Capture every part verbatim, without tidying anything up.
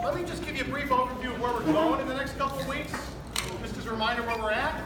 let me just give you a brief overview of where we're going in the next couple of weeks, just as a reminder where we're at.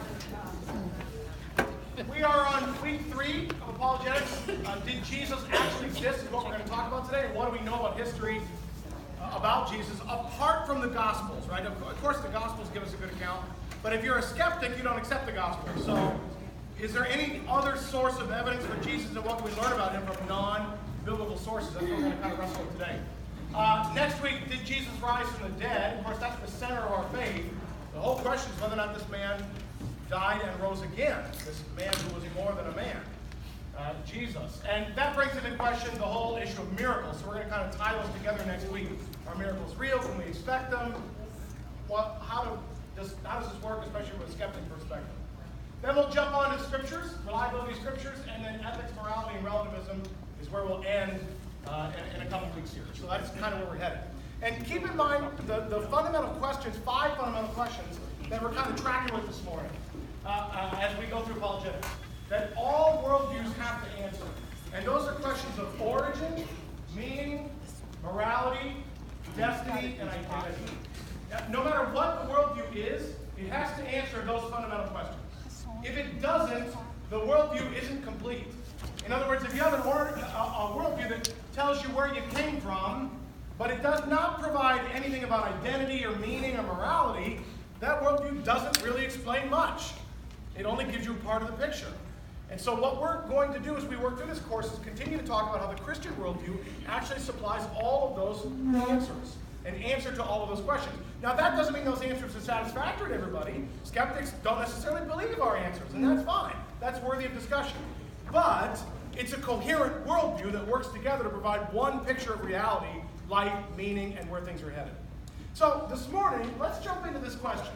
We are on week three of Apologetics. Uh, did Jesus actually exist is what we're going to talk about today, and what do we know about history uh, about Jesus, apart from the Gospels, right? Of, of course, the Gospels give us a good account, but if you're a skeptic, you don't accept the Gospels. So, is there any other source of evidence for Jesus, and what can we learn about him from non-biblical sources? That's what we're going to kind of wrestle with today. Uh, next week, did Jesus rise from the dead? Of course, that's the center of our faith. The whole question is whether or not this man died and rose again. This man who was more than a man, uh, Jesus. And that brings into question the whole issue of miracles. So we're going to kind of tie those together next week. Are miracles real? Can we expect them? What, how, do, does, how does this work, especially from a skeptic perspective? Then we'll jump on to scriptures, reliability of scriptures, and then ethics, morality, and relativism is where we'll end uh, in, in a couple weeks here. So that's kind of where we're headed. And keep in mind the, the fundamental questions, five fundamental questions that we're kind of tracking with this morning. Uh, uh, as we go through apologetics, that all worldviews have to answer. And those are questions of origin, meaning, morality, destiny, and identity. No matter what the worldview is, it has to answer those fundamental questions. If it doesn't, the worldview isn't complete. In other words, if you have an or, a, a worldview that tells you where you came from, but it does not provide anything about identity or meaning or morality, that worldview doesn't really explain much. It only gives you part of the picture. And so what we're going to do as we work through this course is continue to talk about how the Christian worldview actually supplies all of those answers, an answer to all of those questions. Now that doesn't mean those answers are satisfactory to everybody. Skeptics don't necessarily believe our answers, and that's fine. That's worthy of discussion. But it's a coherent worldview that works together to provide one picture of reality, life, meaning, and where things are headed. So this morning, let's jump into this question.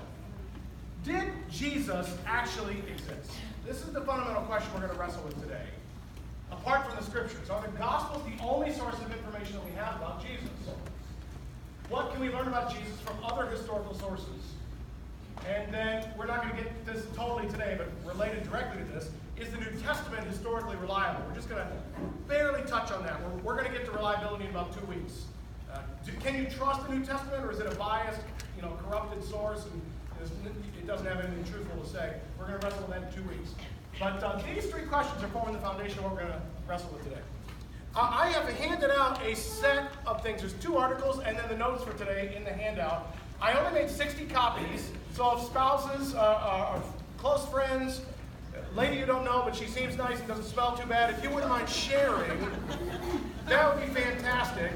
Did Jesus actually exist? This is the fundamental question we're going to wrestle with today. Apart from the scriptures, are the Gospels the only source of information that we have about Jesus? What can we learn about Jesus from other historical sources? And then, we're not going to get this totally today, but related directly to this, is the New Testament historically reliable? We're just going to barely touch on that. We're, we're going to get to reliability in about two weeks. Uh, do, can you trust the New Testament, or is it a biased, you know, corrupted source, and it doesn't have anything truthful to say? We're going to wrestle with that in two weeks. But uh, these three questions are forming the foundation of what we're going to wrestle with today. Uh, I have handed out a set of things. There's two articles and then the notes for today in the handout. I only made sixty copies, so if spouses, uh, are close friends, lady you don't know, but she seems nice and doesn't smell too bad, if you wouldn't mind sharing, that would be fantastic.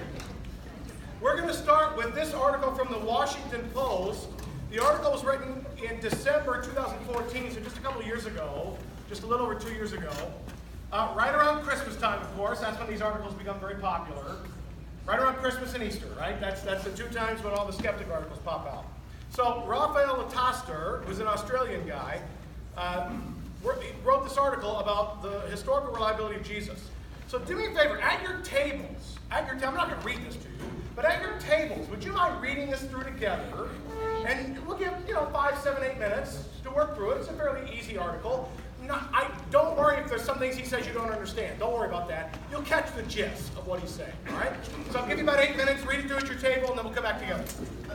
We're going to start with this article from the Washington Post. The article was written in December two thousand fourteen, so just a couple of years ago, just a little over two years ago. Uh, right around Christmas time, of course. That's when these articles become very popular. Right around Christmas and Easter, right? That's, that's the two times when all the skeptic articles pop out. So Raphael Lataster, who's an Australian guy, uh, wrote this article about the historical reliability of Jesus. So do me a favor, at your tables, at your ta- I'm not going to read this to you, but at your tables, would you mind reading this through together? And we'll give, you know, five, seven, eight minutes to work through it. It's a fairly easy article. Not, I, don't worry if there's some things he says you don't understand. Don't worry about that. You'll catch the gist of what he's saying, all right? So I'll give you about eight minutes, read it through at your table, and then we'll come back together.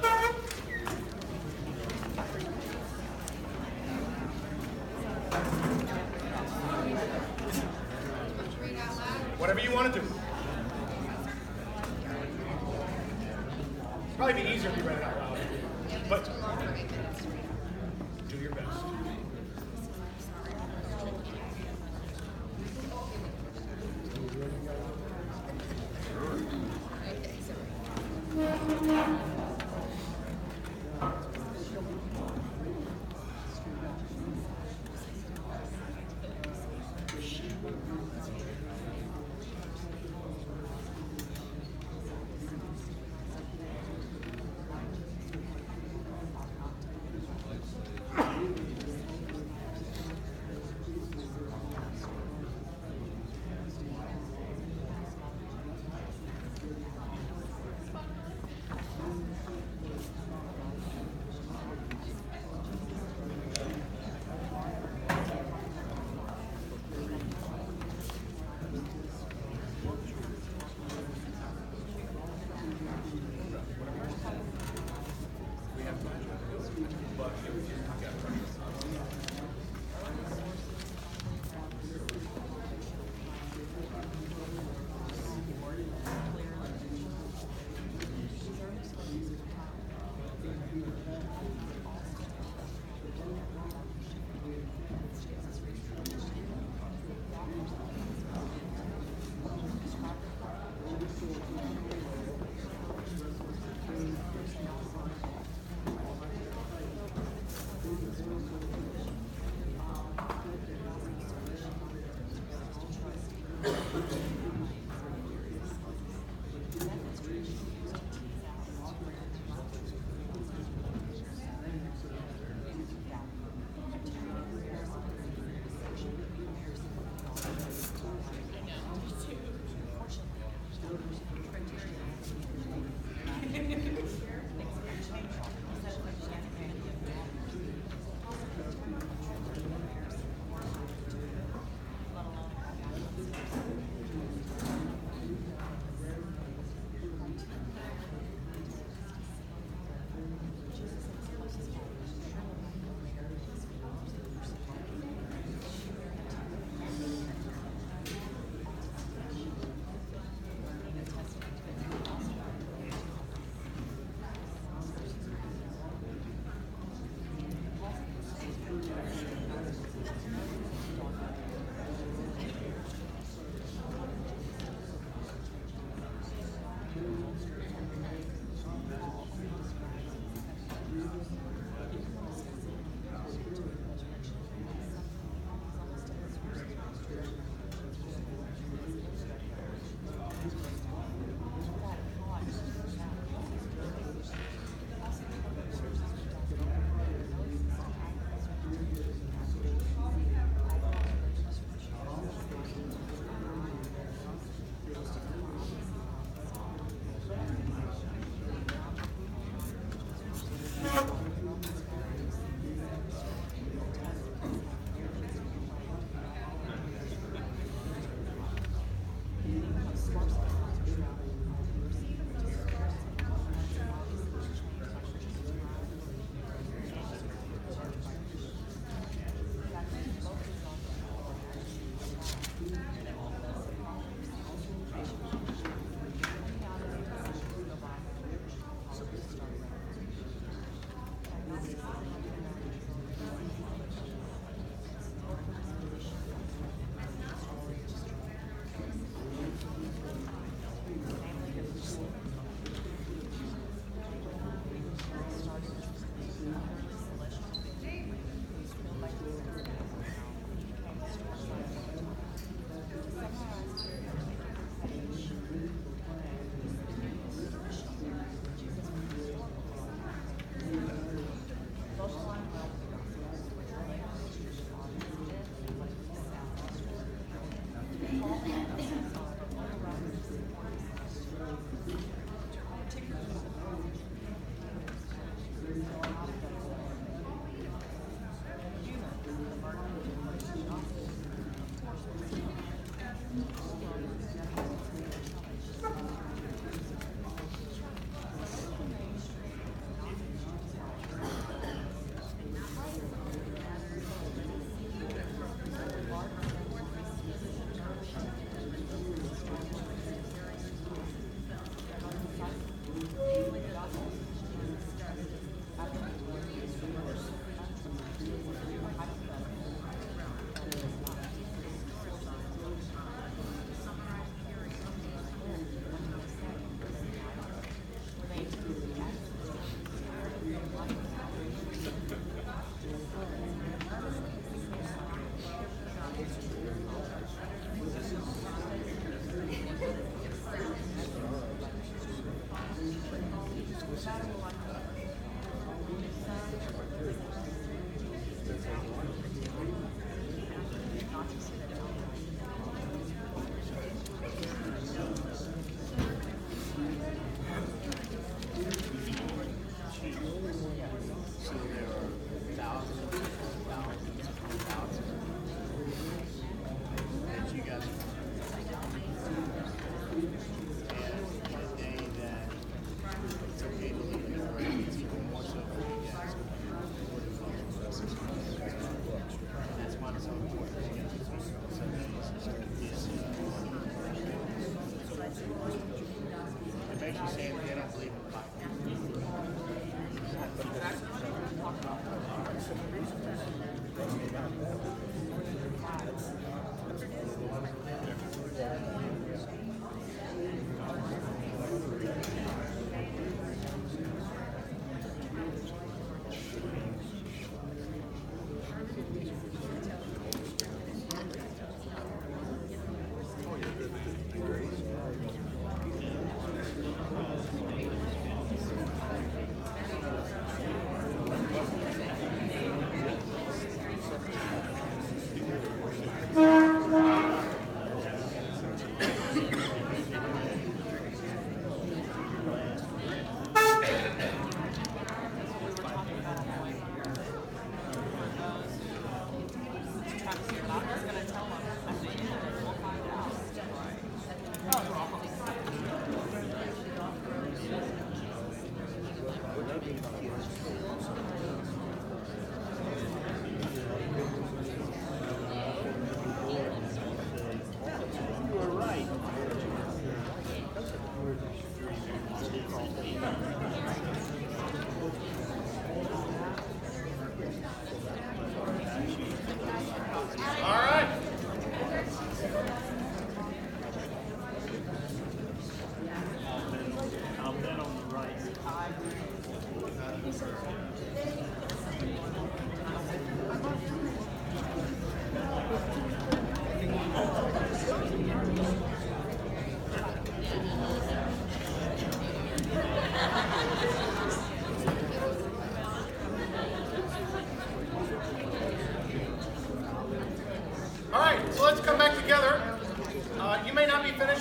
Whatever you want to do. It'd probably be easier if you read it out loud. But do your best.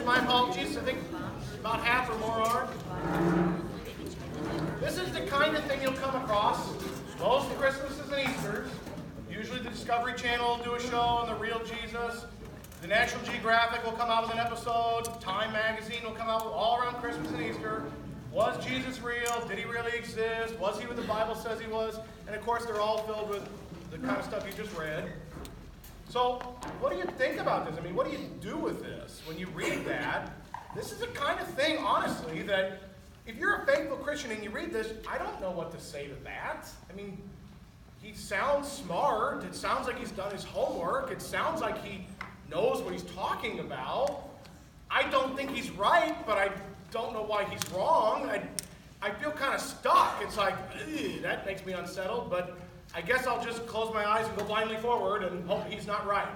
my apologies. I think about half or more are. This is the kind of thing you'll come across most Christmases and Easters. Usually the Discovery Channel will do a show on the real Jesus. The National Geographic will come out with an episode. Time Magazine will come out with all around Christmas and Easter. Was Jesus real? Did he really exist? Was he what the Bible says he was? And of course, they're all filled with the kind of stuff you just read. So, what do you think about this? I mean, what do you do with this? When you read that, this is the kind of thing, honestly, that if you're a faithful Christian and you read this, I don't know what to say to that. I mean, he sounds smart. It sounds like he's done his homework. It sounds like he knows what he's talking about. I don't think he's right, but I don't know why he's wrong. I, I feel kind of stuck. It's like, that makes me unsettled, but I guess I'll just close my eyes and go blindly forward and hope he's not right.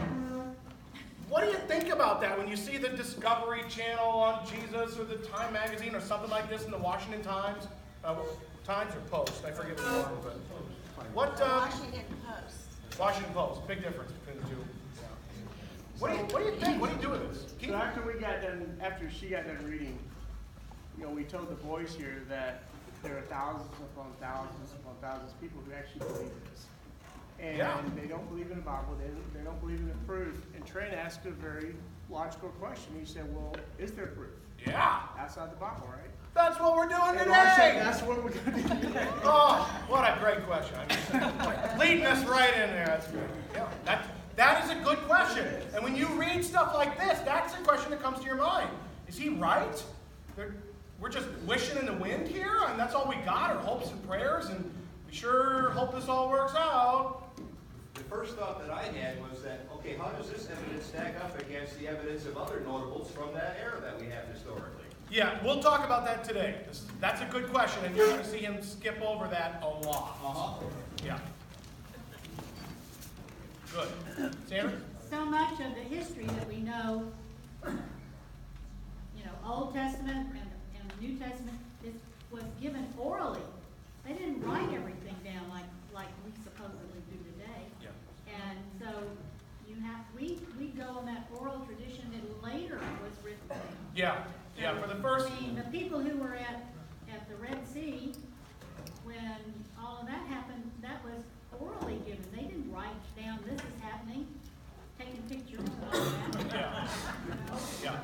What do you think about that when you see the Discovery Channel on Jesus or the Time Magazine or something like this in the Washington Times? Uh, Times or Post? I forget which one. But what? Uh, Washington Post. Washington Post. Big difference between the two. What do you What do you think? What do you do with this? Keith? So after we got done, after she got done reading, you know, we told the boys here that there are thousands upon thousands upon thousands of people who actually believe this. And Yeah. they don't believe in the Bible, they don't, they don't believe in the proof. And Trent asked a very logical question. He said, well, is there proof? Yeah. Outside the Bible, right? That's what we're doing And I said, today. that's what we're going to do today. Oh, what a great question. I mean, leading us right in there. That's good. Yeah, that, that is a good question. And when you read stuff like this, that's the question that comes to your mind. Is he right? They're, we're just wishing in the wind here, and that's all we got, are hopes and prayers, and we sure hope this all works out. The first thought that I had was that, okay, how does this evidence stack up against the evidence of other notables from that era that we have historically? Yeah, we'll talk about that today. This is, that's a good question, and you're going to see him skip over that a lot. Uh-huh. Yeah. Good. Sandra? So much of the history that we know, you know, Old Testament and, and the New Testament, is, was given orally. They didn't write everything down like, like we supposedly do today. Yeah. And so you have, we, we go on that oral tradition that later was written down. Yeah. Yeah, for the first... I mean, the people who were at, at the Red Sea, when all of that happened, that was orally given. They didn't write down, this is happening, taking pictures and all that. Yeah. You know? Yeah.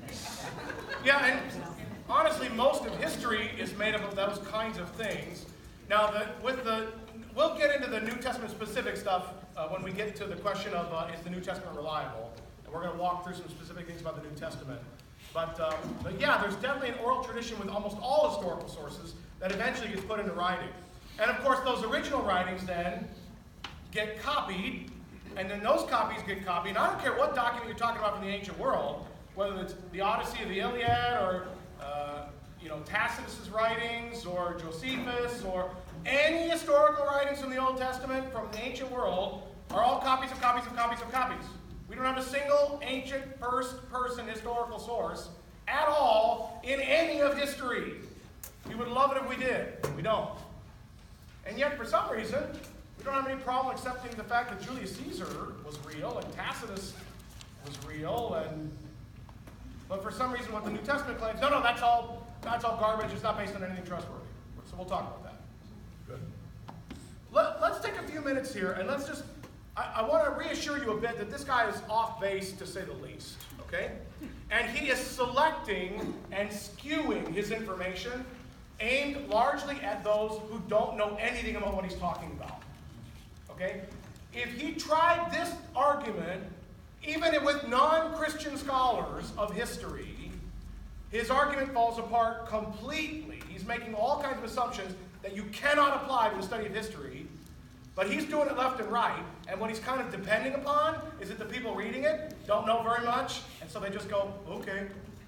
Yeah, and honestly, most of history is made up of those kinds of things. Now, the, with the, we'll get into the New Testament specific stuff uh, when we get to the question of uh, is the New Testament reliable? And we're going to walk through some specific things about the New Testament. But, um, but yeah, there's definitely an oral tradition with almost all historical sources that eventually gets put into writing. And of course, those original writings then get copied, and then those copies get copied. And I don't care what document you're talking about from the ancient world, whether it's the Odyssey or the Iliad, or uh, you know, Tacitus's writings, or Josephus, or any historical writings from the Old Testament from the ancient world are all copies of copies of copies of copies. We don't have a single ancient first-person historical source at all in any of history. We would love it if we did. We don't. And yet, for some reason, we don't have any problem accepting the fact that Julius Caesar was real and Tacitus was real. And but for some reason, what the New Testament claims, no, no, that's all. That's all garbage. It's not based on anything trustworthy. So we'll talk about that. Good. Let, let's take a few minutes here and let's just. I, I want to reassure you a bit that this guy is off base, to say the least, okay? And he is selecting and skewing his information aimed largely at those who don't know anything about what he's talking about, okay? If he tried this argument, even with non-Christian scholars of history, his argument falls apart completely. He's making all kinds of assumptions that you cannot apply to the study of history. But he's doing it left and right, and what he's kind of depending upon is that the people reading it don't know very much, and so they just go, okay.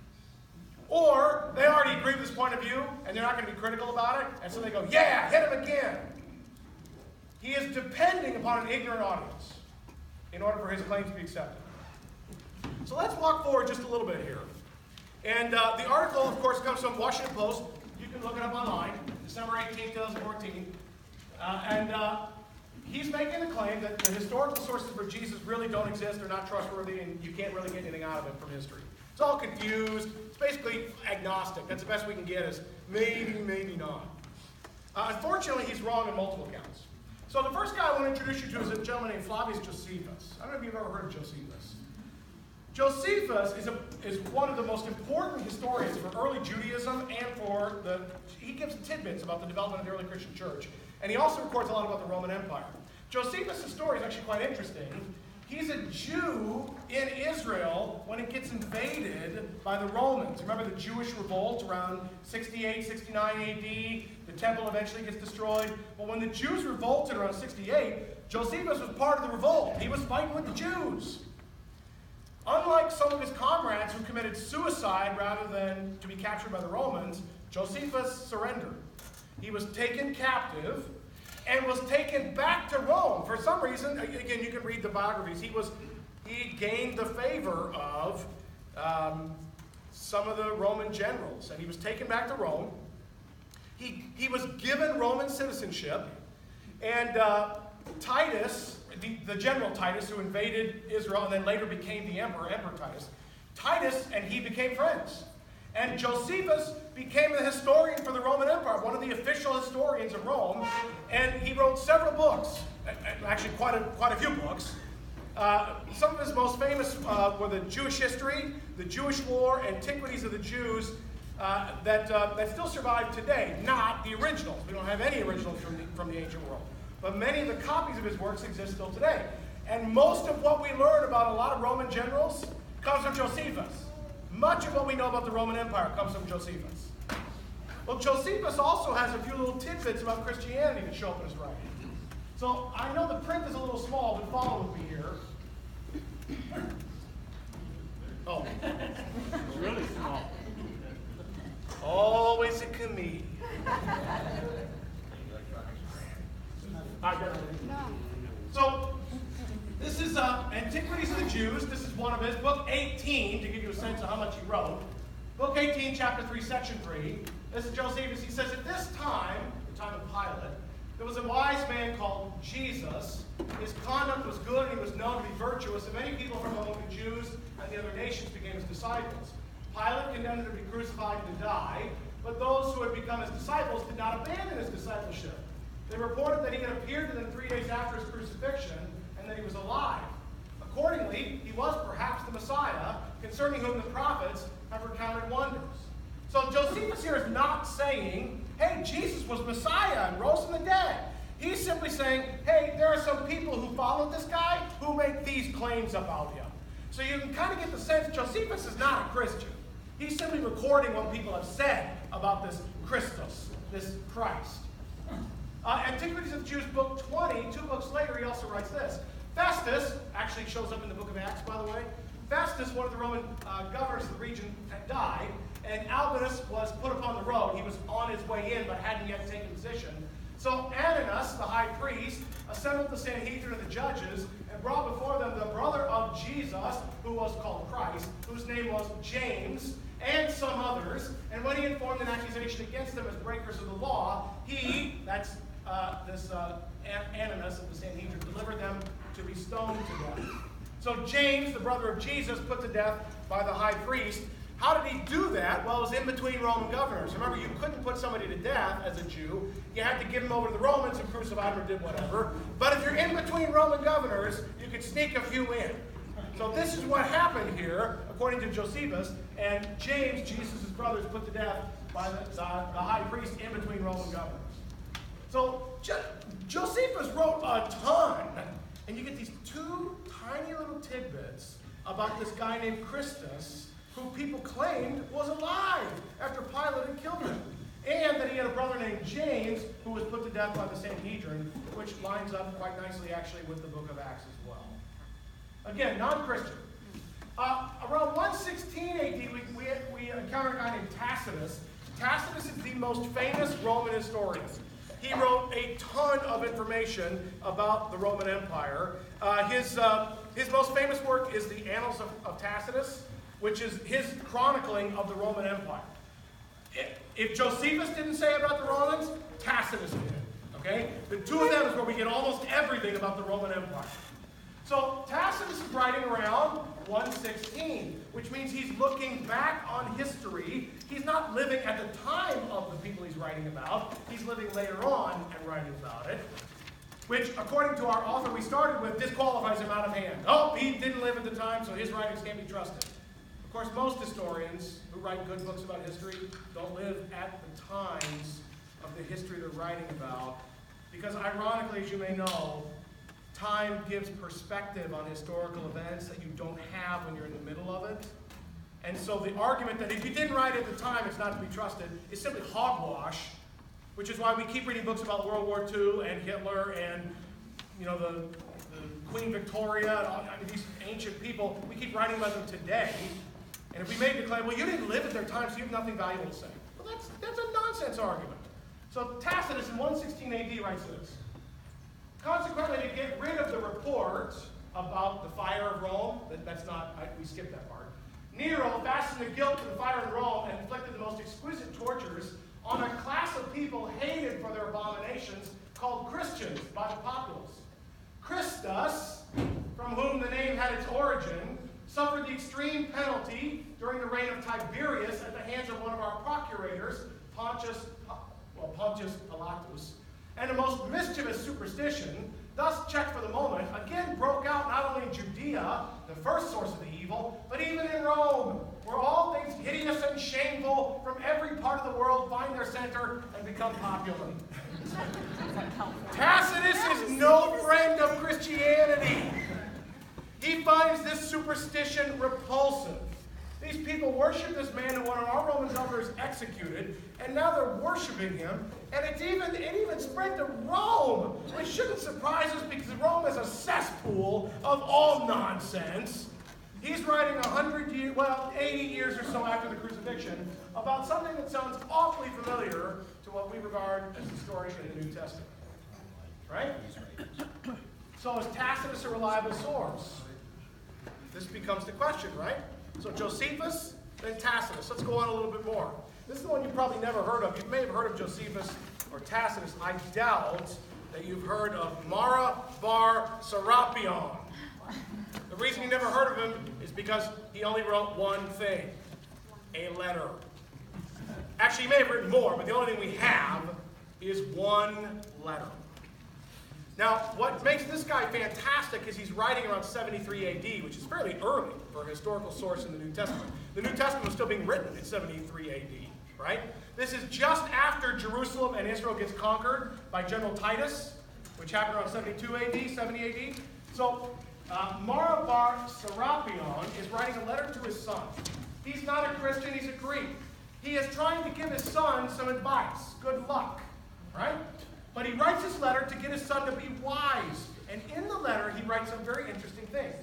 Or they already agree with this point of view, and they're not going to be critical about it, and so they go, yeah, hit him again. He is depending upon an ignorant audience in order for his claims to be accepted. So let's walk forward just a little bit here. And uh, the article, of course, comes from Washington Post. You can look it up online, December eighteenth, twenty fourteen. Uh, and uh, he's making the claim that the historical sources for Jesus really don't exist, they're not trustworthy, and you can't really get anything out of it from history. It's all confused. It's basically agnostic. That's the best we can get is maybe, maybe not. Uh, unfortunately, he's wrong in multiple counts. So the first guy I want to introduce you to is a gentleman named Flavius Josephus. I don't know if you've ever heard of Josephus. Josephus is, a, is one of the most important historians for early Judaism and for the, he gives tidbits about the development of the early Christian church. And he also records a lot about the Roman Empire. Josephus' story is actually quite interesting. He's a Jew in Israel when it gets invaded by the Romans. Remember the Jewish revolt around sixty-eight, sixty-nine A D? The temple eventually gets destroyed. Well, when the Jews revolted around sixty-eight, Josephus was part of the revolt. He was fighting with the Jews. Unlike some of his comrades who committed suicide rather than to be captured by the Romans, Josephus surrendered. He was taken captive and was taken back to Rome. For some reason, again, you can read the biographies, he was he gained the favor of um, some of the Roman generals, and he was taken back to Rome. He, he was given Roman citizenship, and uh, Titus, the, the general Titus, who invaded Israel and then later became the emperor, Emperor Titus, Titus and he became friends. And Josephus became the historian for the Roman Empire, one of the official historians of Rome, and he wrote several books, actually quite a, quite a few books. Uh, some of his most famous uh, were the Jewish History, the Jewish War, Antiquities of the Jews, uh, that, uh, that still survive today, not the originals. We don't have any originals from the, from the ancient world. But many of the copies of his works exist still today. And most of what we learn about a lot of Roman generals comes from Josephus. Much of what we know about the Roman Empire comes from Josephus. Well, Josephus also has a few little tidbits about Christianity that show up in his writing. So I know the print is a little small, but follow with me here. Oh. It's really small. Always a comedian. I got it. So, this is uh, Antiquities of the Jews. This is one of his. Book eighteen, to give you a sense of how much he wrote. Book eighteen, chapter three, section three. This is Josephus. He says, at this time, the time of Pilate, there was a wise man called Jesus. His conduct was good, and he was known to be virtuous, and many people from among the Jews and the other nations became his disciples. Pilate condemned him to be crucified and to die, but those who had become his disciples did not abandon his discipleship. They reported that he had appeared to them three days after his crucifixion, and that he was alive. Accordingly, he was perhaps the Messiah, concerning whom the prophets have recounted wonders. So Josephus here is not saying, hey, Jesus was Messiah and rose from the dead. He's simply saying, hey, there are some people who followed this guy who make these claims about him. So you can kind of get the sense Josephus is not a Christian. He's simply recording what people have said about this Christus, this Christ. Uh, Antiquities of the Jews, book twenty, two books later, he also writes this. Festus, actually shows up in the book of Acts, by the way. Festus, one of the Roman uh, governors of the region, had died, and Albinus was put upon the road. He was on his way in, but hadn't yet taken position. So Ananus, the high priest, assembled the Sanhedrin of the judges, and brought before them the brother of Jesus, who was called Christ, whose name was James, and some others. And when he informed an accusation against them as breakers of the law, he, that's uh, this uh, Ananus of the Sanhedrin, delivered them to be stoned to death. So James, the brother of Jesus, put to death by the high priest. How did he do that? Well, it was in between Roman governors. Remember, you couldn't put somebody to death as a Jew. You had to give him over to the Romans and crucify him or did whatever. But if you're in between Roman governors, you could sneak a few in. So this is what happened here, according to Josephus. And James, Jesus' brother, is put to death by the, the, the high priest in between Roman governors. So jo Josephus wrote a ton. And you get these two tiny little tidbits about this guy named Christus, who people claimed was alive after Pilate had killed him. And that he had a brother named James, who was put to death by the Sanhedrin, which lines up quite nicely, actually, with the book of Acts as well. Again, non-Christian. Uh, around one sixteen A D, we, we, we encounter a guy named Tacitus. Tacitus is the most famous Roman historian. He wrote a ton of information about the Roman Empire. Uh, his, uh, his most famous work is the Annals of, of Tacitus, which is his chronicling of the Roman Empire. If Josephus didn't say about the Romans, Tacitus did. Okay? The two of them is where we get almost everything about the Roman Empire. So Tacitus is writing around one sixteen, which means he's looking back on history. He's not living at the time of the people he's writing about. He's living later on and writing about it, which, according to our author we started with, disqualifies him out of hand. Oh, he didn't live at the time, so his writings can't be trusted. Of course, most historians who write good books about history don't live at the times of the history they're writing about, because ironically, as you may know, time gives perspective on historical events that you don't have when you're in the middle of it. And so the argument that if you didn't write at the time, it's not to be trusted, is simply hogwash, which is why we keep reading books about World War Two and Hitler and, you know, the, the Queen Victoria and all, I mean, these ancient people. We keep writing about them today. And if we made the claim, well, you didn't live at their time, so you have nothing valuable to say. Well, that's, that's a nonsense argument. So Tacitus in one sixteen A D writes this. Consequently, to get rid of the report about the fire of Rome, that, that's not, I, we skipped that part, Nero fastened the guilt to the fire of Rome and inflicted the most exquisite tortures on a class of people hated for their abominations called Christians by the populace. Christus, from whom the name had its origin, suffered the extreme penalty during the reign of Tiberius at the hands of one of our procurators, Pontius, well, Pontius Pilatus, and a most mischievous superstition, thus checked for the moment, again broke out not only in Judea, the first source of the evil, but even in Rome, where all things hideous and shameful from every part of the world find their center and become popular. Tacitus is no friend of Christianity. He finds this superstition repulsive. These people worship this man who one of our Roman governors executed, and now they're worshiping him, and it's even, it even spread to Rome, which shouldn't surprise us because Rome is a cesspool of all nonsense. He's writing a hundred years, well, eighty years or so after the crucifixion, about something that sounds awfully familiar to what we regard as the story in the New Testament. Right? So is Tacitus a reliable source? This becomes the question, right? So Josephus, then Tacitus. Let's go on a little bit more. This is the one you've probably never heard of. You may have heard of Josephus or Tacitus. I doubt that you've heard of Mara bar Serapion. The reason you never heard of him is because he only wrote one thing, a letter. Actually, he may have written more, but the only thing we have is one letter. Now, what makes this guy fantastic is he's writing around seventy-three A D, which is fairly early for a historical source in the New Testament. The New Testament was still being written in seventy-three A D, right? This is just after Jerusalem and Israel gets conquered by General Titus, which happened around seventy-two A D, seventy A D. So, uh, Mara bar Serapion is writing a letter to his son. He's not a Christian, he's a Greek. He is trying to give his son some advice, good luck, right? But he writes this letter to get his son to be wise. And in the letter, he writes some very interesting things.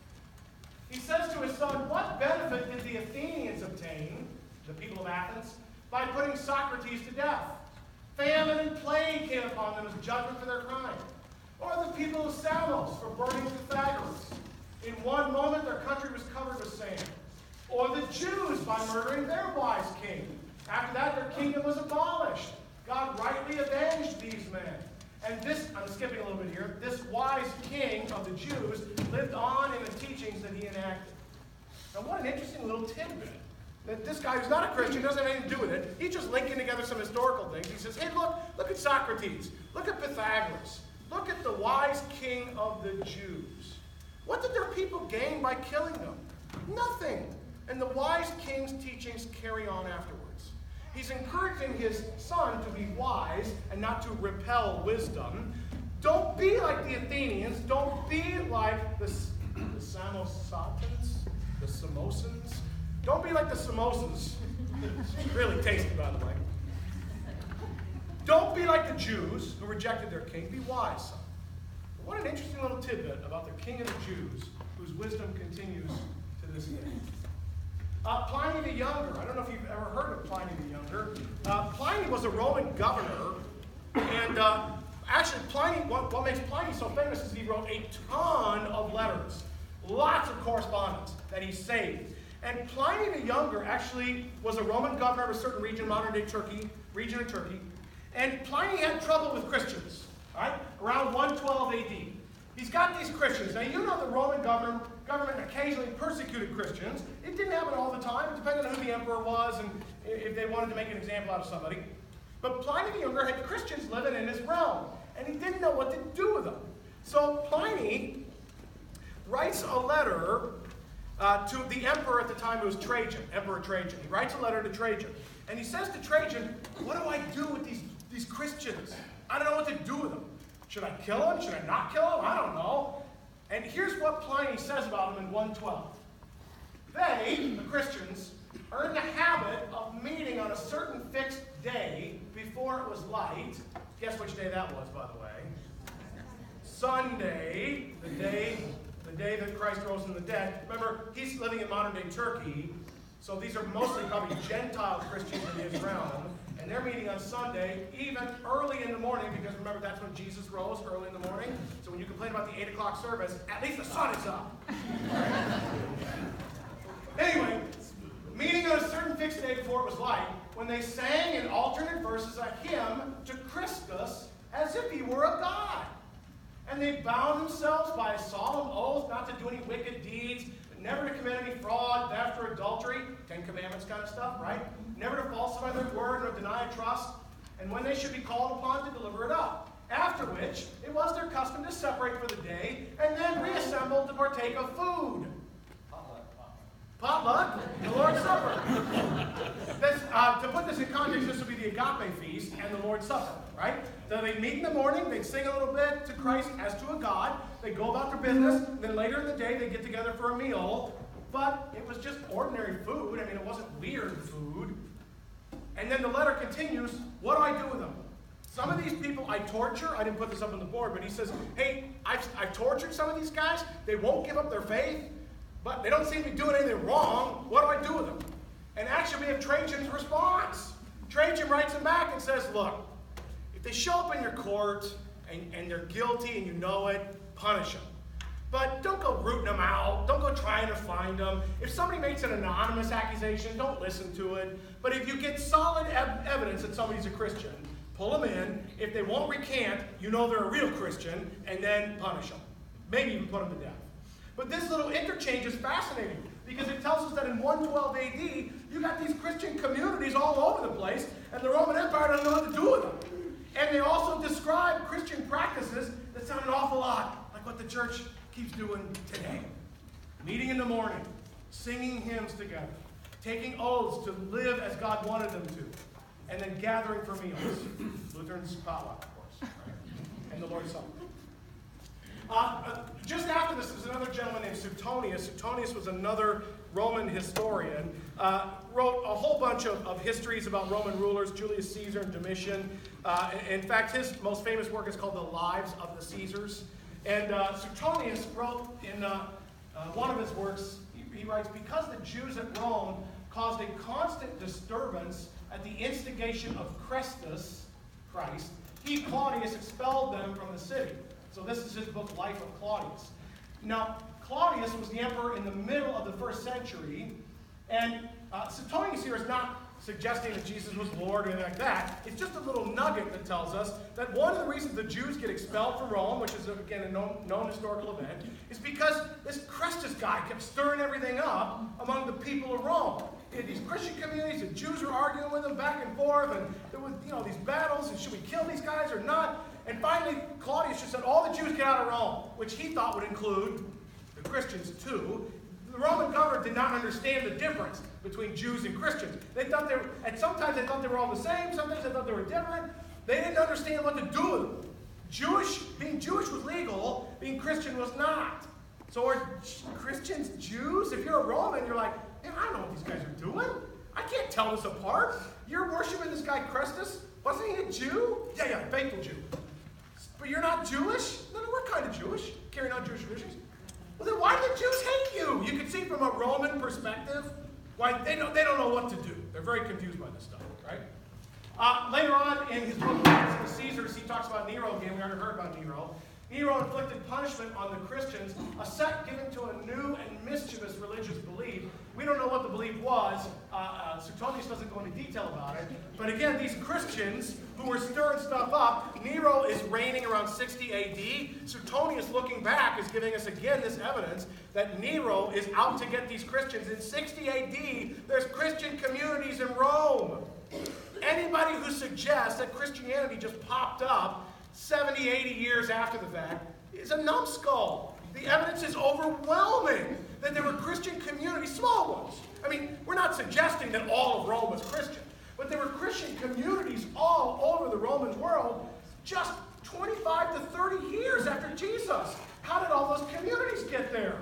He says to his son, what benefit did the Athenians obtain, the people of Athens, by putting Socrates to death? Famine and plague came upon them as judgment for their crime. Or the people of Samos for burning Pythagoras. In one moment, their country was covered with sand. Or the Jews by murdering their wise king. After that, their kingdom was abolished. God rightly avenged these men. And this, I'm skipping a little bit here, this wise king of the Jews lived on in the teachings that he enacted. Now what an interesting little tidbit. That this guy who's not a Christian, doesn't have anything to do with it, he's just linking together some historical things. He says, hey look, look at Socrates, look at Pythagoras, look at the wise king of the Jews. What did their people gain by killing them? Nothing. And the wise king's teachings carry on afterwards. He's encouraging his son to be wise and not to repel wisdom. Don't be like the Athenians. Don't be like the, the Samosatans, the Samosans. Don't be like the Samosas. It's really tasty, by the way. Don't be like the Jews who rejected their king. Be wise, son. What an interesting little tidbit about the king of the Jews, whose wisdom continues to this day. Uh, Pliny the Younger. I don't know if you've ever heard of Pliny the Younger. Uh, Pliny was a Roman governor, and uh, actually Pliny, what, what makes Pliny so famous is he wrote a ton of letters, lots of correspondence that he saved. And Pliny the Younger actually was a Roman governor of a certain region, modern-day Turkey, region of Turkey, and Pliny had trouble with Christians, all right, around one twelve A D. He's got these Christians. Now, you know the Roman government, government occasionally persecuted Christians. It didn't happen all the time. It depended on who the emperor was and if they wanted to make an example out of somebody. But Pliny the Younger had Christians living in his realm, and he didn't know what to do with them. So Pliny writes a letter uh, to the emperor at the time. It was Trajan, Emperor Trajan. He writes a letter to Trajan, and he says to Trajan, what do I do with these, these Christians? I don't know what to do with them. Should I kill them? Should I not kill them? I don't know. And here's what Pliny says about them in one twelve. They, the Christians, are in the habit of meeting on a certain fixed day before it was light. Guess which day that was, by the way? Sunday, the day, the day that Christ rose from the dead. Remember, he's living in modern-day Turkey, so these are mostly probably Gentile Christians in his realm. And they're meeting on Sunday, even early in the morning, because remember, that's when Jesus rose, early in the morning. So when you complain about the eight o'clock service, at least the sun is up. Anyway, meeting on a certain fixed day before it was light, when they sang in alternate verses a hymn to Christus as if he were a god. And they bound themselves by a solemn oath not to do any wicked deeds, never to commit any fraud, theft, or adultery, Ten Commandments kind of stuff, right? Never to falsify their word or deny a trust, and when they should be called upon to deliver it up. After which, it was their custom to separate for the day, and then reassemble to partake of food. Potluck, the Lord's Supper. This, uh, to put this in context, this would be the Agape Feast and the Lord's Supper, right? So they'd meet in the morning, they'd sing a little bit to Christ as to a God, they'd go about their business, then later in the day they'd get together for a meal, but it was just ordinary food. I mean, it wasn't weird food. And then the letter continues, what do I do with them? Some of these people I torture. I didn't put this up on the board, but he says, hey, I've, I've tortured some of these guys. They won't give up their faith, but they don't seem to be doing anything wrong. What do I do with them? And actually, we have Trajan's response. Trajan writes him back and says, look, if they show up in your court and, and they're guilty and you know it, punish them. But don't go rooting them out. Don't go trying to find them. If somebody makes an anonymous accusation, don't listen to it. But if you get solid ev evidence that somebody's a Christian, pull them in. If they won't recant, you know they're a real Christian, and then punish them. Maybe even put them to death. But this little interchange is fascinating because it tells us that in one twelve A D, you got these Christian communities all over the place, and the Roman Empire doesn't know what to do with them. And they also describe Christian practices that sound an awful lot like what the church keeps doing today. Meeting in the morning, singing hymns together, taking oaths to live as God wanted them to, and then gathering for meals. Lutherans potluck, of course, right? And the Lord's Supper. Uh, uh, just after this, there's another gentleman named Suetonius. Suetonius was another Roman historian. Uh, wrote a whole bunch of, of histories about Roman rulers, Julius Caesar and Domitian. Uh, in, in fact, his most famous work is called The Lives of the Caesars. And uh, Suetonius wrote in uh, uh, one of his works, he, he writes, because the Jews at Rome caused a constant disturbance at the instigation of Christus, Christ, he, Claudius, expelled them from the city. So this is his book, Life of Claudius. Now, Claudius was the emperor in the middle of the first century, and uh, Suetonius here is not suggesting that Jesus was Lord or anything like that. It's just a little nugget that tells us that one of the reasons the Jews get expelled from Rome, which is, again, a known, known historical event, is because this Christus guy kept stirring everything up among the people of Rome. In these Christian communities, the Jews were arguing with them back and forth, and there was, you know, these battles, and should we kill these guys or not? And finally, Claudius just said, all the Jews get out of Rome, which he thought would include the Christians too. The Roman government did not understand the difference between Jews and Christians. They thought they were, and sometimes they thought they were all the same, sometimes they thought they were different. They didn't understand what to do with them. Jewish, being Jewish was legal, being Christian was not. So are Christians Jews? If you're a Roman, you're like, man, I don't know what these guys are doing. I can't tell this apart. You're worshiping this guy Christus. Wasn't he a Jew? Yeah, yeah, faithful Jew. But you're not Jewish? No, no, we're kind of Jewish. Carrying on Jewish traditions. Well, then why do the Jews hate you? You can see from a Roman perspective why they don't, they don't know what to do. They're very confused by this stuff, right? Uh, later on in his book, Lives of the Caesars, he talks about Nero again. We already heard about Nero. Nero inflicted punishment on the Christians, a sect given to a new and mischievous religious belief. We don't know what the belief was. Uh, uh, Suetonius doesn't go into detail about it. But again, these Christians who were stirring stuff up, Nero is reigning around sixty A D. Suetonius, looking back, is giving us again this evidence that Nero is out to get these Christians. In sixty A D, there's Christian communities in Rome. Anybody who suggests that Christianity just popped up seventy, eighty years after the fact is a numbskull. The evidence is overwhelming that there were Christian communities, small ones. I mean, we're not suggesting that all of Rome was Christian, but there were Christian communities all over the Roman world just twenty-five to thirty years after Jesus. How did all those communities get there?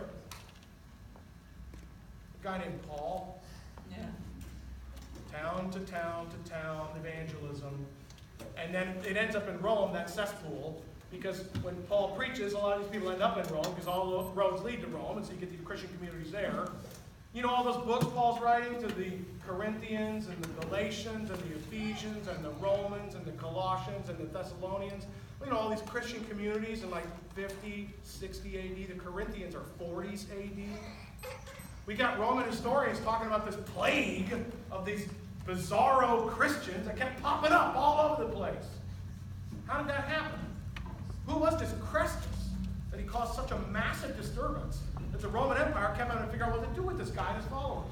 A guy named Paul. Yeah. Town to town to town evangelism. And then it ends up in Rome, that cesspool, because when Paul preaches, a lot of these people end up in Rome because all the roads lead to Rome, and so you get these Christian communities there. You know all those books Paul's writing to the Corinthians and the Galatians and the Ephesians and the Romans and the Colossians and the Thessalonians. You know all these Christian communities in like fifty, sixty A D. The Corinthians are forties A D. We got Roman historians talking about this plague of these bizarro Christians that kept popping up all over the place. How did that happen? Who was this Crestus that he caused such a massive disturbance that the Roman Empire kept having to figure out what to do with this guy and his followers?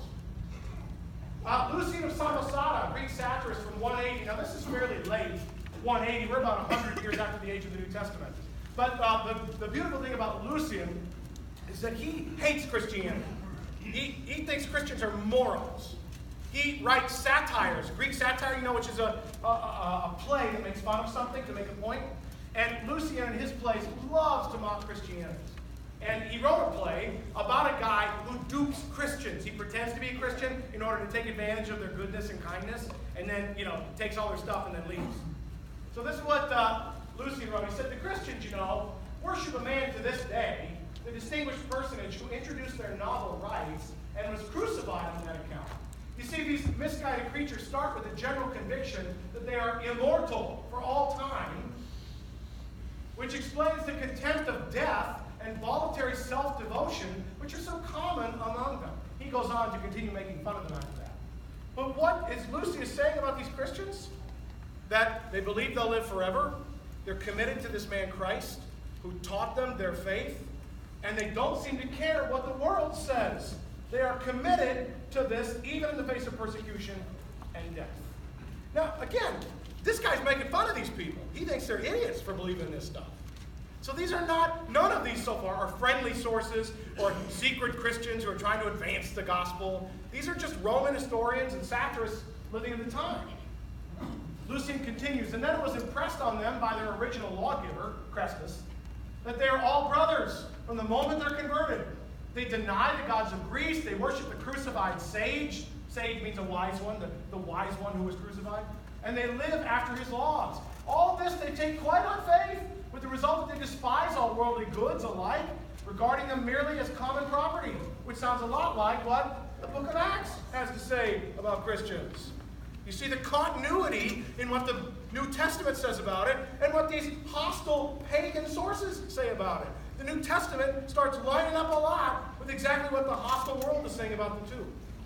Uh, Lucian of Samosata, Greek satirist from one eighty. Now this is fairly late, one eighty. We're about one hundred years after the age of the New Testament. But uh, the, the beautiful thing about Lucian is that he hates Christianity. He, he thinks Christians are morons. He writes satires, Greek satire, you know, which is a, a, a, a play that makes fun of something to make a point. And Lucian in his plays loves to mock Christianity. And he wrote a play about a guy who dupes Christians. He pretends to be a Christian in order to take advantage of their goodness and kindness, and then, you know, takes all their stuff and then leaves. So this is what uh, Lucian wrote. He said, the Christians, you know, worship a man to this day, the distinguished personage who introduced their novel rites and was crucified on that account. You see, these misguided creatures start with a general conviction that they are immortal for all time, which explains the contempt of death and voluntary self-devotion, which are so common among them. He goes on to continue making fun of them after that. But what is Lucius saying about these Christians? That they believe they'll live forever, they're committed to this man Christ, who taught them their faith, and they don't seem to care what the world says. They are committed to this, even in the face of persecution and death. Now, again, this guy's making fun of these people. He thinks they're idiots for believing in this stuff. So these are not, none of these so far are friendly sources or secret Christians who are trying to advance the gospel. These are just Roman historians and satirists living at the time. Lucian continues, and then it was impressed on them by their original lawgiver, Crestus, that they are all brothers from the moment they're converted. They deny the gods of Greece. They worship the crucified sage. Sage means a wise one, the, the wise one who was crucified. And they live after his laws. All this they take quite on faith, with the result that they despise all worldly goods alike, regarding them merely as common property, which sounds a lot like what the book of Acts has to say about Christians. You see the continuity in what the New Testament says about it and what these hostile pagan sources say about it. The New Testament starts lining up a lot with exactly what the hostile world is saying about the two.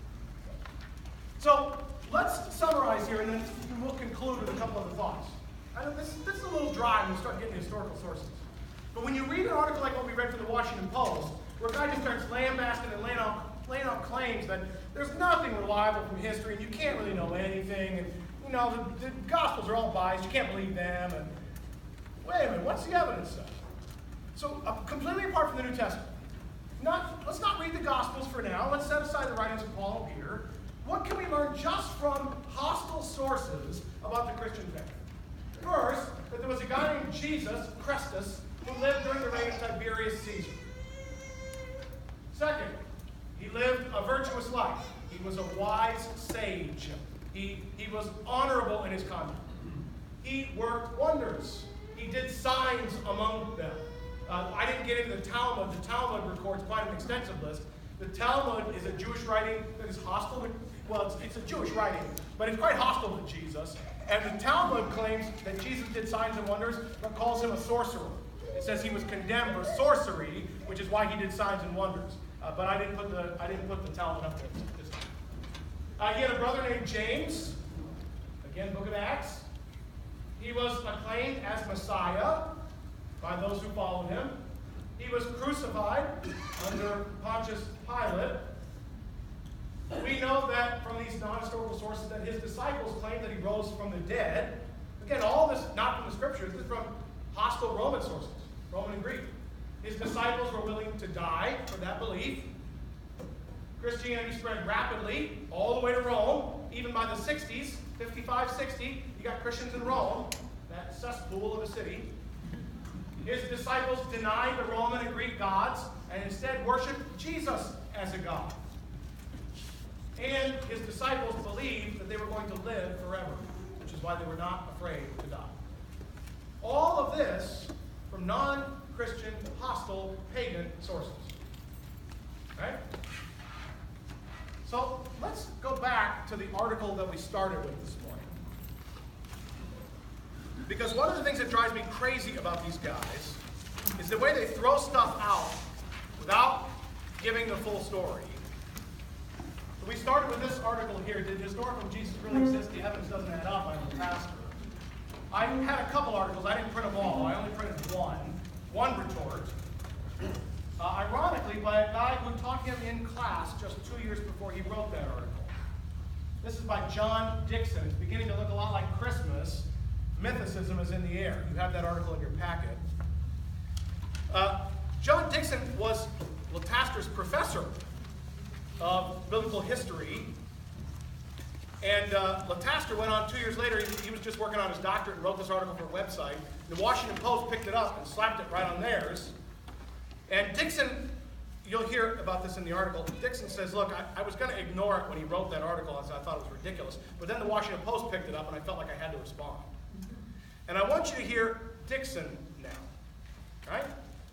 So let's summarize here, and then we'll conclude with a couple other thoughts. I know this, this is a little dry when you start getting historical sources. But when you read an article like what we read from the Washington Post, where a guy just starts lambasting and laying out, laying out claims that there's nothing reliable from history, and you can't really know anything, and you know the, the Gospels are all biased, you can't believe them, and wait a minute, what's the evidence say? So uh, completely apart from the New Testament, not, let's not read the Gospels for now. Let's set aside the writings of Paul and Peter. What can we learn just from hostile sources about the Christian faith? First, that there was a guy named Jesus, Crestus, who lived during the reign of Tiberius Caesar. Second, he lived a virtuous life. He was a wise sage. He, he was honorable in his conduct. He worked wonders. He did signs among them. Uh, I didn't get into the Talmud. The Talmud records quite an extensive list. The Talmud is a Jewish writing that is hostile to, well, it's, it's a Jewish writing, but it's quite hostile to Jesus. And the Talmud claims that Jesus did signs and wonders, but calls him a sorcerer. It says he was condemned for sorcery, which is why he did signs and wonders. Uh, but I didn't put the I didn't put the Talmud up there this time. Uh, he had a brother named James. Again, book of Acts. He was acclaimed as Messiah by those who followed him. He was crucified under Pontius Pilate. We know that from these non-historical sources that his disciples claim that he rose from the dead. Again, all this not from the scriptures, this is from hostile Roman sources, Roman and Greek. His disciples were willing to die for that belief. Christianity spread rapidly all the way to Rome, even by the sixties, fifty-five, sixty, you got Christians in Rome, that cesspool of a city. His disciples denied the Roman and Greek gods and instead worshiped Jesus as a god. And his disciples believed that they were going to live forever, which is why they were not afraid to die. All of this from non-Christian, hostile, pagan sources. Right? So let's go back to the article that we started with this morning. Because one of the things that drives me crazy about these guys is the way they throw stuff out without giving the full story. So we started with this article here. Did historical Jesus really exist? The evidence doesn't add up. I'm a pastor. I had a couple articles. I didn't print them all. I only printed one. One retort. Uh, ironically, by a guy who taught him in class just two years before he wrote that article. This is by John Dixon. It's beginning to look a lot like Christmas. Mythicism is in the air. You have that article in your packet. Uh, John Dixon was Lataster's professor of biblical history. And uh, Lataster went on two years later. He, he was just working on his doctorate and wrote this article for a website. The Washington Post picked it up and slapped it right on theirs. And Dixon, you'll hear about this in the article. Dixon says, look, I, I was going to ignore it when he wrote that article as I thought it was ridiculous. But then the Washington Post picked it up and I felt like I had to respond. And I want you to hear Dixon now. Right?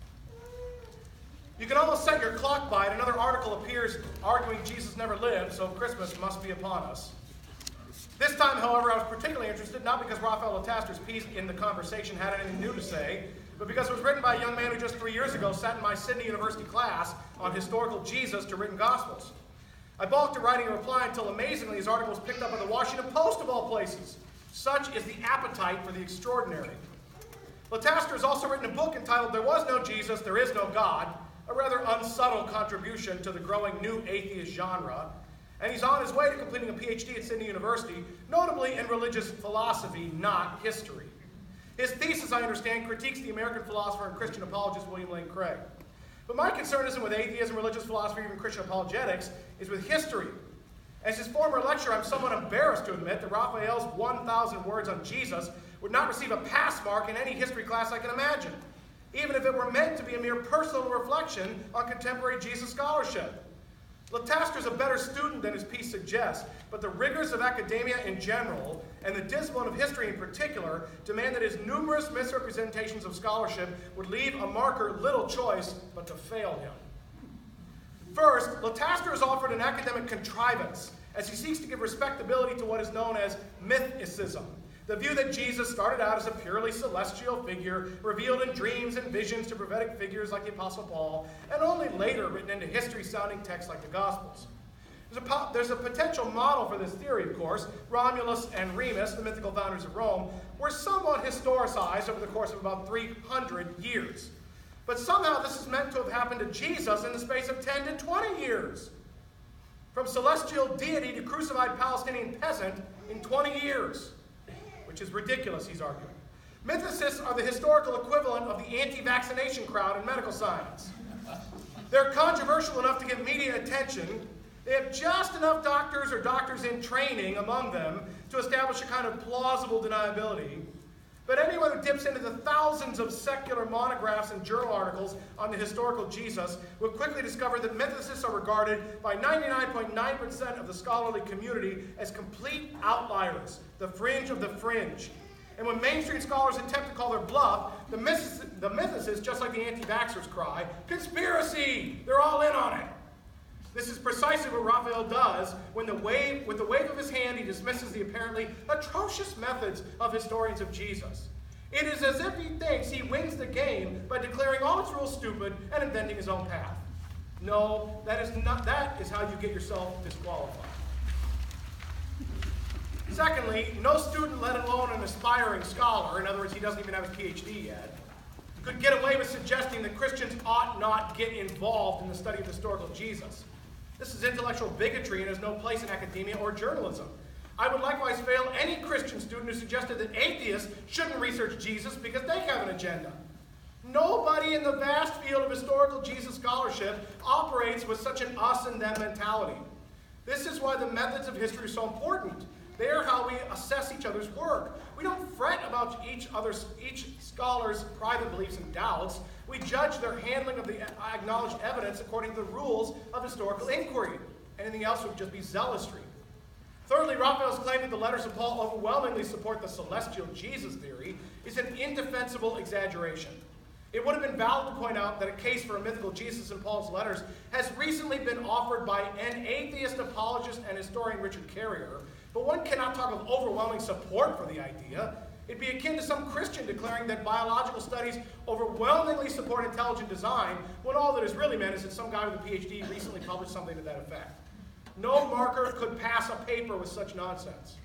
You can almost set your clock by it. Another article appears arguing Jesus never lived, so Christmas must be upon us. This time, however, I was particularly interested, not because Raphael Lataster's piece in the conversation had anything new to say, but because it was written by a young man who just three years ago sat in my Sydney University class on historical Jesus to written Gospels. I balked at writing a reply until amazingly his article was picked up by the Washington Post of all places. Such is the appetite for the extraordinary. Lataster has also written a book entitled There Was No Jesus, There Is No God, a rather unsubtle contribution to the growing new atheist genre, and he's on his way to completing a P H D at Sydney University, notably in religious philosophy, not history. His thesis, I understand, critiques the American philosopher and Christian apologist William Lane Craig. But my concern isn't with atheism, religious philosophy, or even Christian apologetics, is with history. As his former lecturer, I'm somewhat embarrassed to admit that Raphael's one thousand words on Jesus would not receive a pass mark in any history class I can imagine, even if it were meant to be a mere personal reflection on contemporary Jesus scholarship. Lataster's a better student than his piece suggests, but the rigors of academia in general, and the discipline of history in particular, demand that his numerous misrepresentations of scholarship would leave a marker little choice but to fail him. First, Lataster has offered an academic contrivance as he seeks to give respectability to what is known as mythicism, the view that Jesus started out as a purely celestial figure, revealed in dreams and visions to prophetic figures like the Apostle Paul, and only later written into history-sounding texts like the Gospels. There's a, there's a potential model for this theory, of course. Romulus and Remus, the mythical founders of Rome, were somewhat historicized over the course of about three hundred years. But somehow this is meant to have happened to Jesus in the space of ten to twenty years. From celestial deity to crucified Palestinian peasant in twenty years. Which is ridiculous, he's arguing. Mythicists are the historical equivalent of the anti-vaccination crowd in medical science. They're controversial enough to get media attention. They have just enough doctors or doctors in training among them to establish a kind of plausible deniability. But anyone who dips into the thousands of secular monographs and journal articles on the historical Jesus will quickly discover that mythicists are regarded by ninety-nine point nine percent of the scholarly community as complete outliers, the fringe of the fringe. And when mainstream scholars attempt to call their bluff, the, myth the mythicists, just like the anti-vaxxers, cry, "Conspiracy! They're all in on it!" This is precisely what Raphael does when the wave, with the wave of his hand he dismisses the apparently atrocious methods of historians of Jesus. It is as if he thinks he wins the game by declaring all its rules stupid and inventing his own path. No, that is not. That is how you get yourself disqualified. Secondly, no student, let alone an aspiring scholar, in other words, he doesn't even have his P H D yet, could get away with suggesting that Christians ought not get involved in the study of the historical Jesus. This is intellectual bigotry and has no place in academia or journalism. I would likewise fail any Christian student who suggested that atheists shouldn't research Jesus because they have an agenda. Nobody in the vast field of historical Jesus scholarship operates with such an us and them mentality. This is why the methods of history are so important. They are how we assess each other's work. We don't fret about each other's, each scholar's private beliefs and doubts. We judge their handling of the acknowledged evidence according to the rules of historical inquiry. Anything else would just be zealotry. Thirdly, Raphael's claim that the letters of Paul overwhelmingly support the celestial Jesus theory is an indefensible exaggeration. It would have been valid to point out that a case for a mythical Jesus in Paul's letters has recently been offered by an atheist apologist and historian, Richard Carrier, but one cannot talk of overwhelming support for the idea. It'd be akin to some Christian declaring that biological studies overwhelmingly support intelligent design, when all that is really meant is that some guy with a P H D recently published something to that effect. No marker could pass a paper with such nonsense.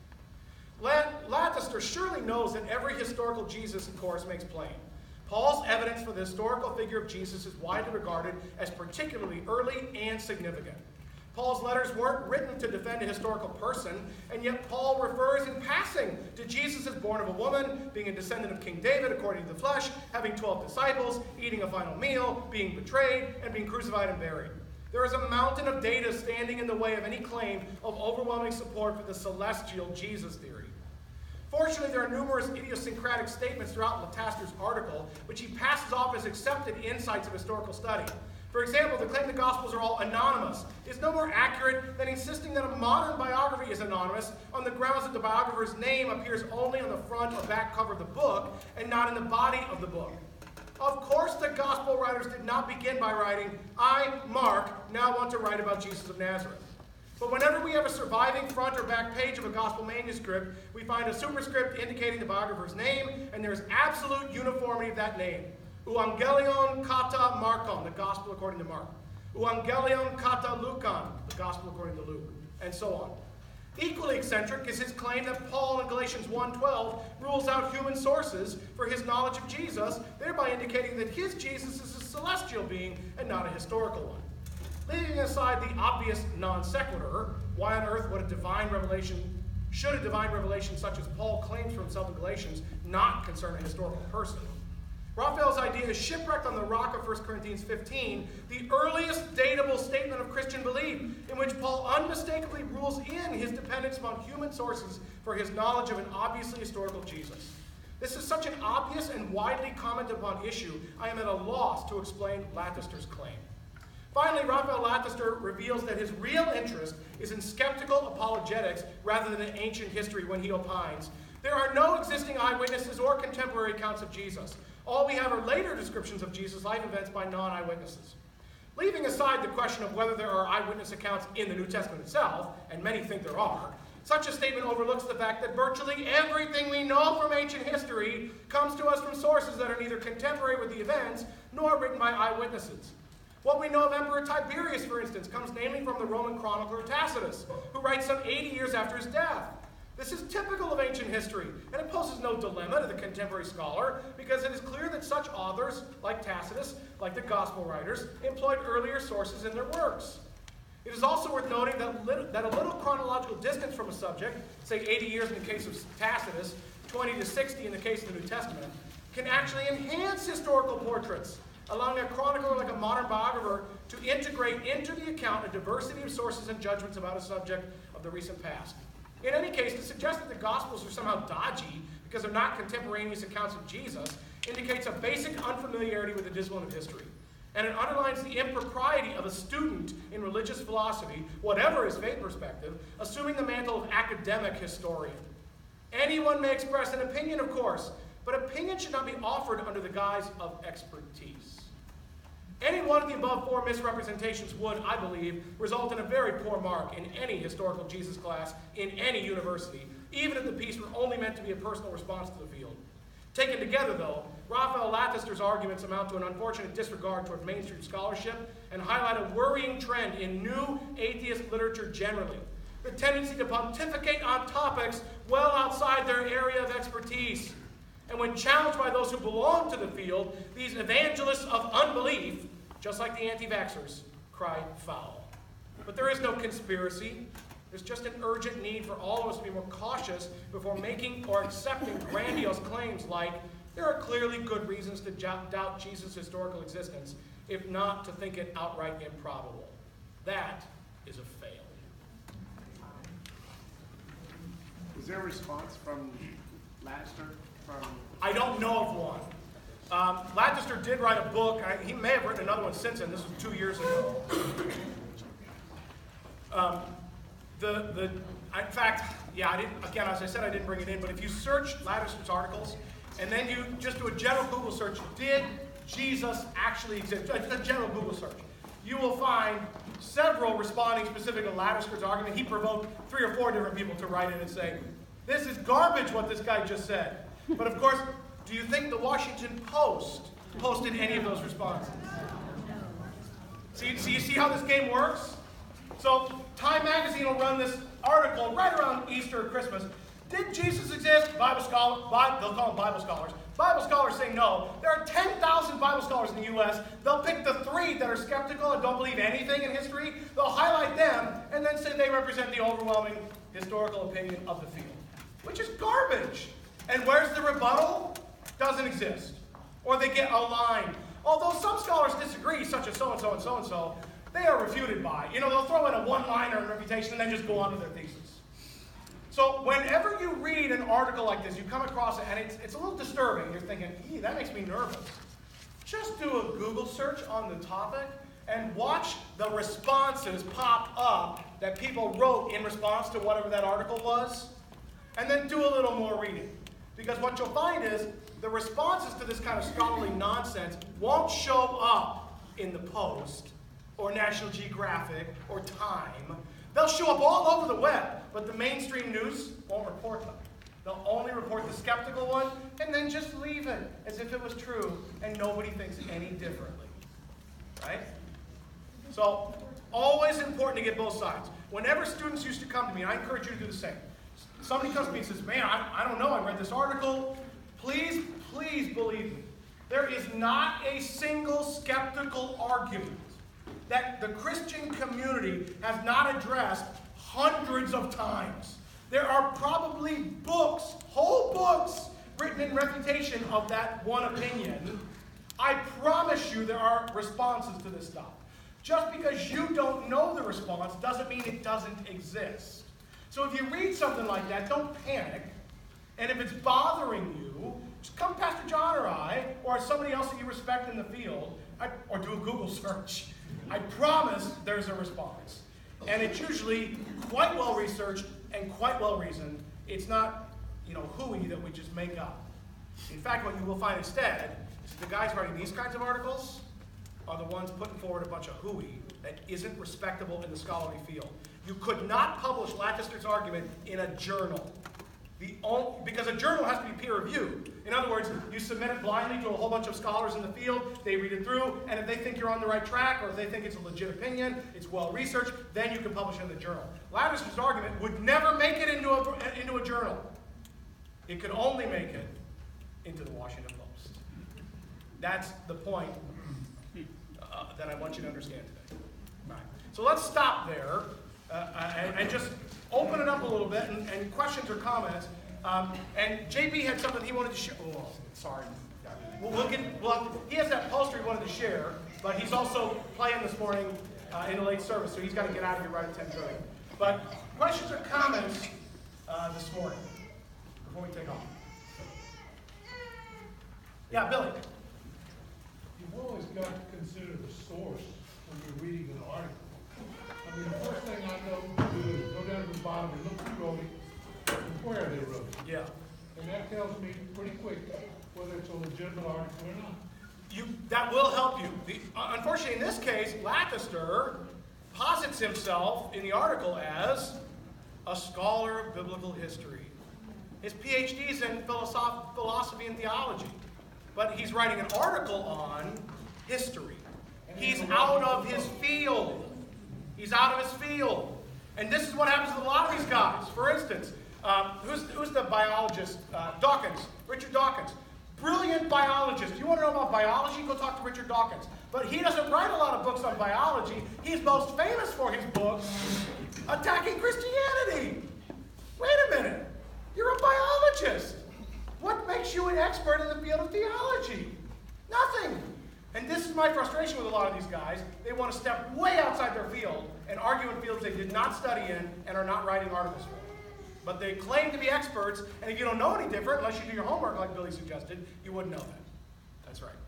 Lancaster surely knows that every historical Jesus course makes plain. Paul's evidence for the historical figure of Jesus is widely regarded as particularly early and significant. Paul's letters weren't written to defend a historical person, and yet Paul refers in passing to Jesus as born of a woman, being a descendant of King David according to the flesh, having twelve disciples, eating a final meal, being betrayed, and being crucified and buried. There is a mountain of data standing in the way of any claim of overwhelming support for the celestial Jesus theory. Fortunately, there are numerous idiosyncratic statements throughout Lancaster's article which he passes off as accepted insights of historical study. For example, the claim the Gospels are all anonymous is no more accurate than insisting that a modern biography is anonymous on the grounds that the biographer's name appears only on the front or back cover of the book and not in the body of the book. Of course, the Gospel writers did not begin by writing, I, Mark, now want to write about Jesus of Nazareth. But whenever we have a surviving front or back page of a Gospel manuscript, we find a superscript indicating the biographer's name, and there is absolute uniformity of that name. Euangelion kata Markon, the Gospel according to Mark. Euangelion kata Lucan, the Gospel according to Luke, and so on. Equally eccentric is his claim that Paul in Galatians one twelve rules out human sources for his knowledge of Jesus, thereby indicating that his Jesus is a celestial being and not a historical one. Leaving aside the obvious non sequitur, why on earth would a divine revelation, should a divine revelation such as Paul claims for himself in Galatians not concern a historical person? Raphael's idea is shipwrecked on the rock of First Corinthians fifteen, the earliest datable statement of Christian belief, in which Paul unmistakably rules in his dependence upon human sources for his knowledge of an obviously historical Jesus. This is such an obvious and widely commented upon issue, I am at a loss to explain Lancaster's claim. Finally, Raphael Lancaster reveals that his real interest is in skeptical apologetics rather than in ancient history when he opines, there are no existing eyewitnesses or contemporary accounts of Jesus. All we have are later descriptions of Jesus' life events by non-eyewitnesses. Leaving aside the question of whether there are eyewitness accounts in the New Testament itself, and many think there are, such a statement overlooks the fact that virtually everything we know from ancient history comes to us from sources that are neither contemporary with the events nor written by eyewitnesses. What we know of Emperor Tiberius, for instance, comes namely from the Roman chronicler Tacitus, who writes some eighty years after his death. This is typical of ancient history, and it poses no dilemma to the contemporary scholar, because it is clear that such authors, like Tacitus, like the Gospel writers, employed earlier sources in their works. It is also worth noting that, little, that a little chronological distance from a subject, say eighty years in the case of Tacitus, twenty to sixty in the case of the New Testament, can actually enhance historical portraits, allowing a chronicler like a modern biographer to integrate into the account a diversity of sources and judgments about a subject of the recent past. In any case, to suggest that the Gospels are somehow dodgy because they're not contemporaneous accounts of Jesus indicates a basic unfamiliarity with the discipline of history. And it underlines the impropriety of a student in religious philosophy, whatever his faith perspective, assuming the mantle of academic historian. Anyone may express an opinion, of course, but opinion should not be offered under the guise of expertise. Any one of the above four misrepresentations would, I believe, result in a very poor mark in any historical Jesus class in any university, even if the piece were only meant to be a personal response to the field. Taken together, though, Raphael Lancaster's arguments amount to an unfortunate disregard toward mainstream scholarship and highlight a worrying trend in new atheist literature generally. the tendency to pontificate on topics well outside their area of expertise. And when challenged by those who belong to the field, these evangelists of unbelief, just like the anti-vaxxers, cry foul. But there is no conspiracy. There's just an urgent need for all of us to be more cautious before making or accepting grandiose claims like, there are clearly good reasons to doubt Jesus' historical existence, if not to think it outright improbable. That is a fail. Is there a response from Lannister? From I don't know of one. Um, Lannister did write a book. I, he may have written another one since then. This was two years ago. Um, the the in fact, yeah, I didn't. Again, as I said, I didn't bring it in. But if you search Lannister's articles, and then you just do a general Google search, did Jesus actually exist? A general Google search, you will find several responding specific to Lannister's argument. He provoked three or four different people to write in and say, "This is garbage what this guy just said." But of course, do you think the Washington Post posted any of those responses? See, so you see how this game works? So Time Magazine will run this article right around Easter or Christmas. Did Jesus exist? Bible scholars, they'll call them Bible scholars. Bible scholars say no. There are ten thousand Bible scholars in the U S They'll pick the three that are skeptical and don't believe anything in history. They'll highlight them and then say they represent the overwhelming historical opinion of the field, which is garbage. And where's the rebuttal? Doesn't exist. Or they get a line. Although some scholars disagree, such as so-and-so and so-and-so, they are refuted by. You know, they'll throw in a one-liner in refutation and then just go on with their thesis. So whenever you read an article like this, you come across it, and it's, it's a little disturbing. You're thinking, ee, that makes me nervous. Just do a Google search on the topic and watch the responses pop up that people wrote in response to whatever that article was, and then do a little more reading. Because what you'll find is the responses to this kind of scholarly nonsense won't show up in the Post or National Geographic or Time. They'll show up all over the web, but the mainstream news won't report them. They'll only report the skeptical one and then just leave it as if it was true and nobody thinks any differently. Right? So, always important to get both sides. Whenever students used to come to me, I encourage you to do the same. Somebody comes to me and says, man, I, I don't know, I read this article. Please, please believe me. There is not a single skeptical argument that the Christian community has not addressed hundreds of times. There are probably books, whole books, written in refutation of that one opinion. I promise you there are responses to this stuff. Just because you don't know the response doesn't mean it doesn't exist. So if you read something like that, don't panic. And if it's bothering you, just come to Pastor John or I, or somebody else that you respect in the field, I, or do a Google search. I promise there's a response. And it's usually quite well researched and quite well reasoned. It's not, you know, hooey that we just make up. In fact, what you will find instead is the guys writing these kinds of articles are the ones putting forward a bunch of hooey that isn't respectable in the scholarly field. You could not publish Lannister's argument in a journal. The only, because a journal has to be peer-reviewed. In other words, you submit it blindly to a whole bunch of scholars in the field, they read it through, and if they think you're on the right track, or if they think it's a legit opinion, it's well-researched, then you can publish it in the journal. Lannister's argument would never make it into a, into a journal. It could only make it into the Washington Post. That's the point uh, that I want you to understand today. All right. So let's stop there uh, and, and just open it up a little bit, and, and questions or comments. Um, and J B had something he wanted to share. Oh, sorry. We'll, we'll get, we'll have to, he has that poster he wanted to share, but he's also playing this morning uh, in a late service, so he's got to get out of here right at ten thirty. But questions or comments uh, this morning before we take off? Yeah, Billy. You've always got to consider the source when you're reading an article. I mean, the first thing I know to do is go down to the bottom and look who wrote it and where they wrote it. Yeah. And that tells me pretty quick whether it's a legitimate article or not. You, that will help you. The, uh, unfortunately, in this case, Lannister posits himself in the article as a scholar of biblical history. His P H D is in philosoph- philosophy and theology, but he's writing an article on history. He's out of his field. He's out of his field. And this is what happens to a lot of these guys. For instance, um, who's, who's the biologist? Uh, Dawkins, Richard Dawkins. Brilliant biologist. You want to know about biology? Go talk to Richard Dawkins. But he doesn't write a lot of books on biology. He's most famous for his books attacking Christianity. Wait a minute. You're a biologist. What makes you an expert in the field of theology? Nothing. And this is my frustration with a lot of these guys. They want to step way outside their field and argue in fields they did not study in and are not writing articles for. But they claim to be experts, and if you don't know any different, unless you do your homework like Billy suggested, you wouldn't know that. That's right.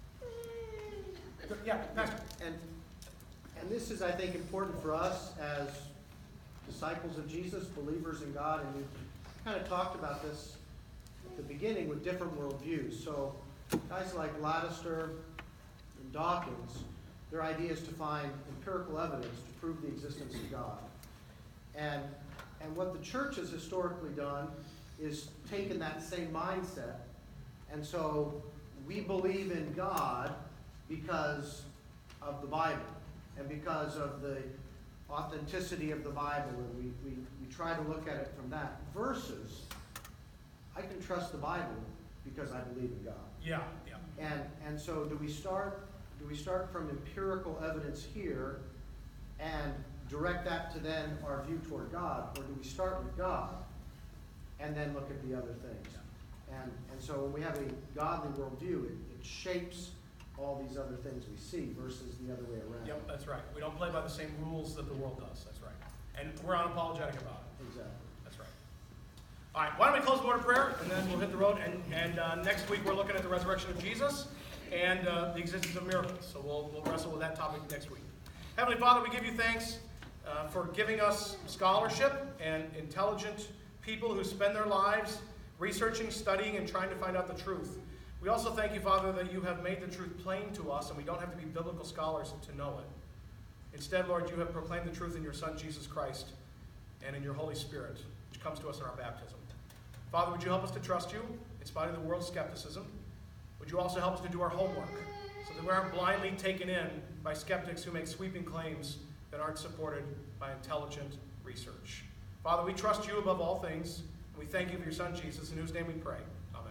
Yeah, Pastor. And, and this is, I think, important for us as disciples of Jesus, believers in God, and we've kind of talked about this at the beginning with different worldviews. So guys like Lattister and Dawkins, their idea is to find empirical evidence to prove the existence of God. And And what the church has historically done is taken that same mindset. And so we believe in God because of the Bible and because of the authenticity of the Bible. And we, we, we try to look at it from that. Versus, I can trust the Bible because I believe in God. Yeah, yeah. And, and so do we start, do we start from empirical evidence here and direct that to then our view toward God, or do we start with God and then look at the other things? And, and so when we have a godly worldview, it, it shapes all these other things we see versus the other way around. Yep, that's right. We don't play by the same rules that the world does. That's right. And we're unapologetic about it. Exactly. That's right. All right, why don't we close the word of prayer, and then we'll hit the road. And, and uh, next week we're looking at the resurrection of Jesus and uh, the existence of miracles. So we'll, we'll wrestle with that topic next week. Heavenly Father, we give you thanks Uh, for giving us scholarship and intelligent people who spend their lives researching, studying, and trying to find out the truth. We also thank you, Father, that you have made the truth plain to us, and we don't have to be biblical scholars to know it. Instead, Lord, you have proclaimed the truth in your Son, Jesus Christ, and in your Holy Spirit, which comes to us in our baptism. Father, would you help us to trust you in spite of the world's skepticism? Would you also help us to do our homework so that we aren't blindly taken in by skeptics who make sweeping claims that aren't supported by intelligent research. Father, we trust you above all things, and we thank you for your Son, Jesus, in whose name we pray. Amen.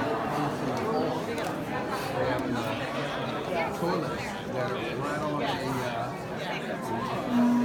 Toilets that are right on the